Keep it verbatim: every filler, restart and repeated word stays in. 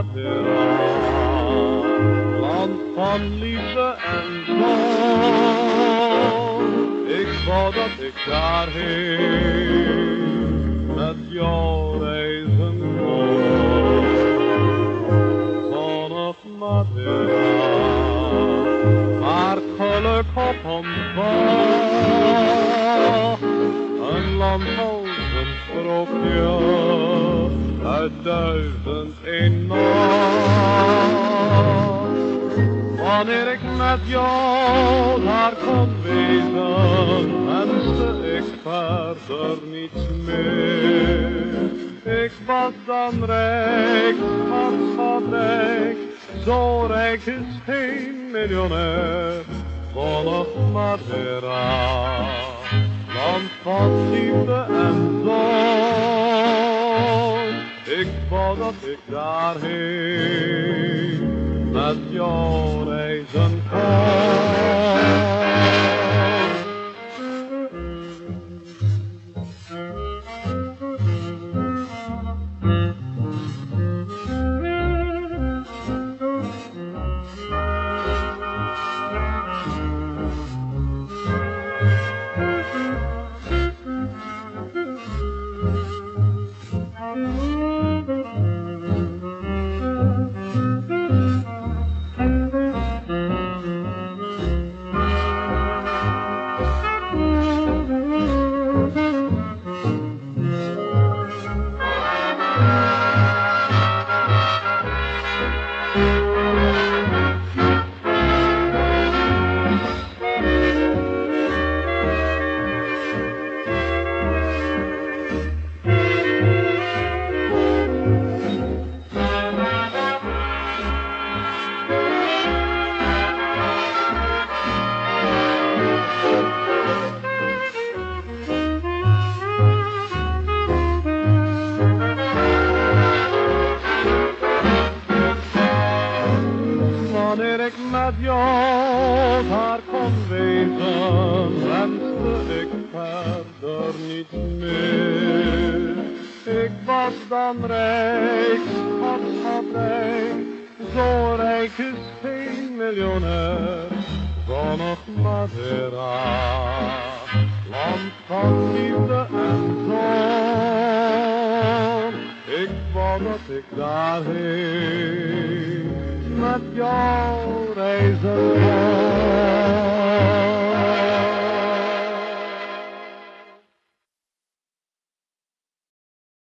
Madeira, land van liefde en zon. Ik wou dat ik daarheen met jou reizen kon. Zonnig Madeira, maar geluk op ons wacht. Een land als een sprookje uit duizend een nacht. Wanneer ik met jou daar kon wezen, wenste ik verder niets meer. Ik was dan rijk, schatschap-rijk, zo rijk is geen miljonair. Zonnig Madeira, land van liefde en zon. Ik wou dat ik daarheen met jou reizen kon. Wanneer ik met jou daar kon wezen, wenste ik verder niets meer. Ik was dan rijk, schatschap-rijk, zo rijk is geen miljonair. Zonnig Madeira, land van liefde en zon. Ik wou dat ik daarheen met jou reizen